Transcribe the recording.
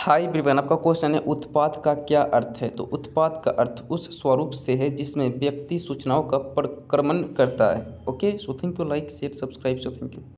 Hi everyone, आपका question है उत्पाद का क्या अर्थ है। तो उत्पाद का अर्थ उस स्वरूप से है जिसमें व्यक्ति सूचनाओं का प्रक्रमण करता है। Okay, so thank you, like share subscribe, so thank you.